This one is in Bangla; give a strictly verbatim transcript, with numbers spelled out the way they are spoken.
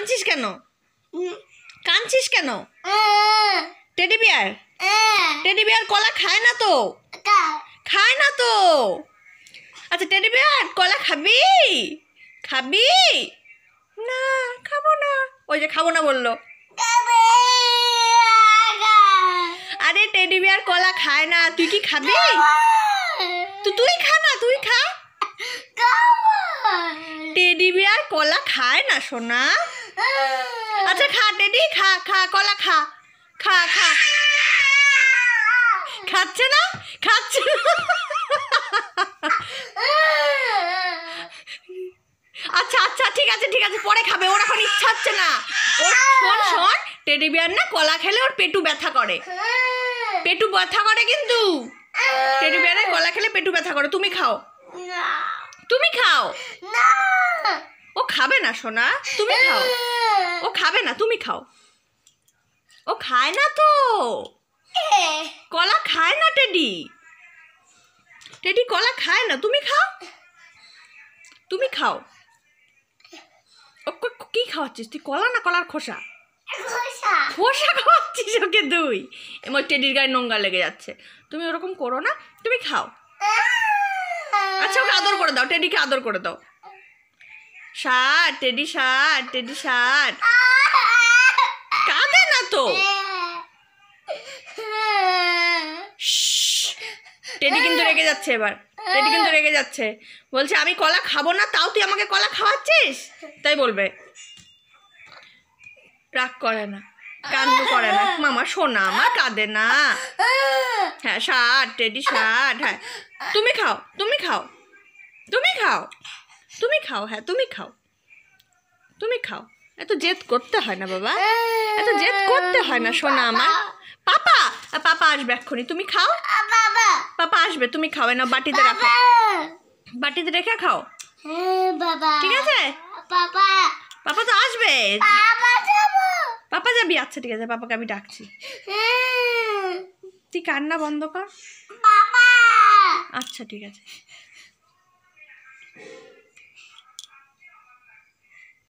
কাঁদছিস কেন? কাঁদছিস কেন? টেডি বিয়ার টেডি বিয়ার কলা খায় না তো, খায় না তো। আচ্ছা টেডি বিয়ার কলা খাবি? খাবি না? খাবো না। ওই যে খাবো না বললো। আরে টেডি বিয়ার কলা খায় না, তুই কি খাবি? তো তুই খা না, তুই খা। টেডি বিয়ার কলা খায় না সোনা। আচ্ছা খা টেডি, খা খা কলা খা, খা খা। খাচ্ছে না, খাচ্ছে না। আচ্ছা আচ্ছা ঠিক আছে ঠিক আছে, পরে খাবে, ওর এখন ইচ্ছা হচ্ছে না। ওর শোন শোন, টেডি বিয়ার না কলা খেলে ওর পেটু ব্যথা করে, পেটু ব্যথা করে কিন্তু। টেডি বিয়ারের কলা খেলে পেটু ব্যথা করে। তুমি খাও, তুমি খাও। ও খাবে না সোনা, তুমি খাও। ও খাবে না, তুমি খাও। ও খায় না তো, কলা খায় না টেডি। টেডি কলা খায় না, তুমি খাও, তুমি খাও। ও কি খাওয়াচ্ছিস তুই? কলা না কলার খোসা? খোসা খাওয়াচ্ছিস ওকে তুই? এমন টেডির গায়ে নোংরা লেগে যাচ্ছে। তুমি ওরকম করো না, তুমি খাও। আচ্ছা ওকে আদর করে দাও, টেডিকে আদর করে দাও। ষাট টেডি, ষাট টেডি, ষাট। কাঁদে না তো। টেডি কিন্তু রেগে যাচ্ছে এবার, টেডি কিন্তু রেগে যাচ্ছে। বলছে আমি কলা খাবো না, তাও তুই আমাকে কলা খাওয়াচ্ছিস, তাই বলবে। রাগ করে না, কান্দ করে না মামা, শোনা আমার, কাঁদে না। হ্যাঁ ষাট টেডি, ষাট। হ্যাঁ তুমি খাও, তুমি খাও, তুমি খাও, তুমি খাও। হ্যাঁ তুমি খাও, তুমি খাও। এত জেদ করতে হয় না বাবা, এত জেদ করতে হয় না সোনা আমার। পাপা পাপা আসবে এক্ষুনি, তুমি খাও। পাপা আসবে, তুমি খাও। না বাটিতে রাখো, বাটিতে রেখে খাও, ঠিক আছে? পাপা তো আসবে। পাপা যাবি? আচ্ছা ঠিক আছে, পাপাকে আমি ডাকছি। তুই কান্না বন্ধ কর। আচ্ছা ঠিক আছে।